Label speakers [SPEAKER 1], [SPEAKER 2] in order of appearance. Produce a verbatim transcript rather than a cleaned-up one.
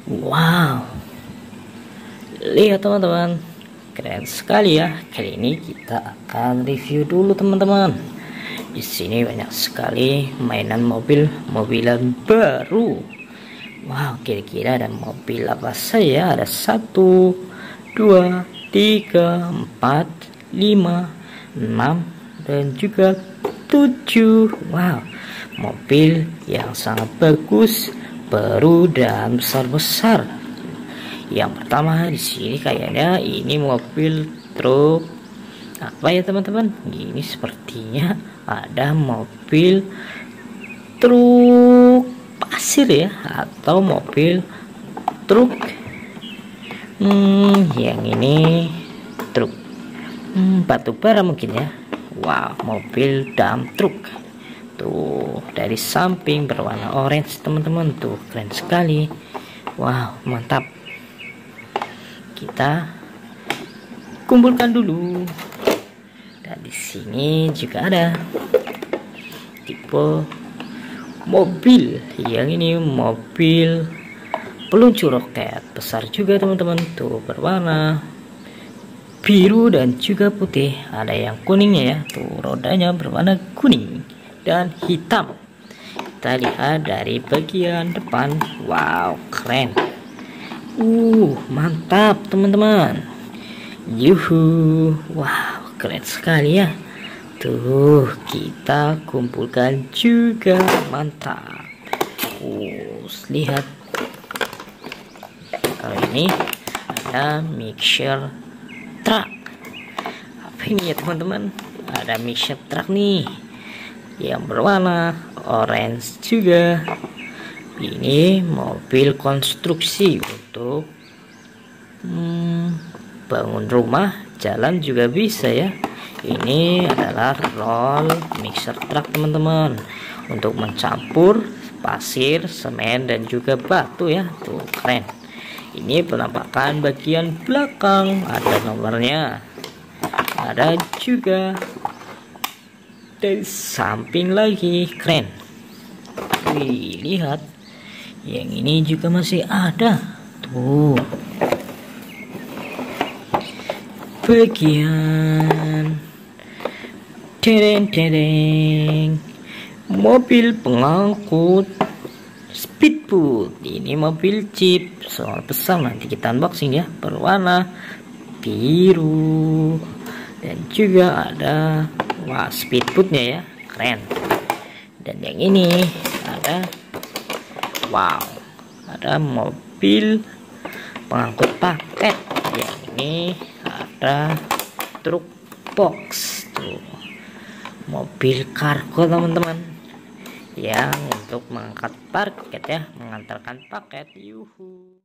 [SPEAKER 1] Wow, lihat teman-teman, keren sekali ya. Kali ini kita akan review dulu teman-teman. Di sini banyak sekali mainan mobil-mobilan baru. Wow, kira-kira ada mobil apa saja? Ada satu, dua, tiga, empat, lima, enam, dan juga tujuh. Wow, mobil yang sangat bagus, baru dan besar-besar. Yang pertama di sini kayaknya ini mobil truk apa ya teman-teman? Ini sepertinya ada mobil truk pasir ya, atau mobil truk. Hmm, yang ini truk hmm, batu bara mungkin ya. Wow, mobil dump truk. Tuh, dari samping berwarna orange teman-teman, tuh keren sekali. Wow, mantap. Kita kumpulkan dulu. Dan di sini juga ada tipe mobil. Yang ini mobil peluncur roket besar juga teman-teman, tuh berwarna biru dan juga putih. Ada yang kuningnya ya, tuh rodanya berwarna kuning dan hitam. Kita lihat dari bagian depan. Wow, keren. Uh, mantap teman-teman. Yuhu. Wow, keren sekali ya. Tuh, kita kumpulkan juga. Mantap. Uh, lihat. Kalau ini ada mixer truck. Apa ini ya teman-teman? Ada mixer truck nih yang berwarna orange juga. Ini mobil konstruksi untuk hmm, bangun rumah, jalan juga bisa ya. Ini adalah roll mixer truck teman-teman, untuk mencampur pasir, semen, dan juga batu ya. Tuh keren. Ini penampakan bagian belakang, ada nomornya, ada juga dari samping lagi, keren. Wih, lihat, yang ini juga masih ada. Tuh, bagian tereng-tereng mobil pengangkut speedboat. Ini mobil jeep soal besar, nanti kita unboxing ya. Berwarna biru dan juga ada wah speedboatnya ya, keren. Dan yang ini ada wow, ada mobil pengangkut paket. Yang ini ada truk box, tuh mobil kargo teman-teman, yang untuk mengangkat paket ya, mengantarkan paket. Yuhu.